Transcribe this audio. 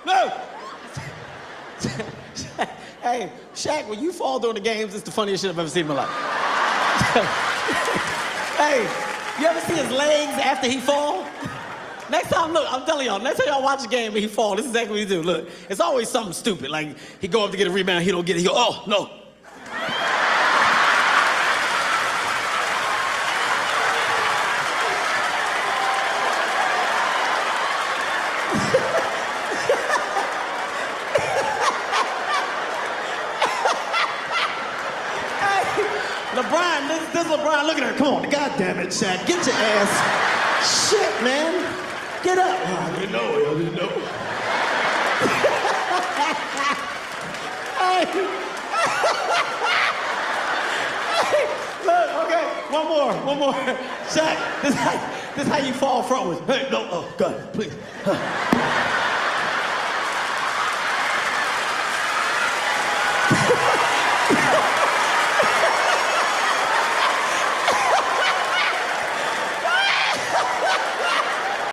Move! Hey, Shaq, when you fall during the games, it's the funniest shit I've ever seen in my life. Hey, you ever see his legs after he fall? Next time, look, I'm telling y'all, next time y'all watch a game and he fall, this is exactly what he do. Look, it's always something stupid. Like, he go up to get a rebound, he don't get it, he go, oh, no. LeBron, this is LeBron. Look at her. Come on. God damn it, Shaq. Get your ass. Shit, man. Get up. Oh, I didn't know. Hey. Hey. Look, okay. One more. Shaq, this is how you fall frontwards. Hey, no. Oh, God, please.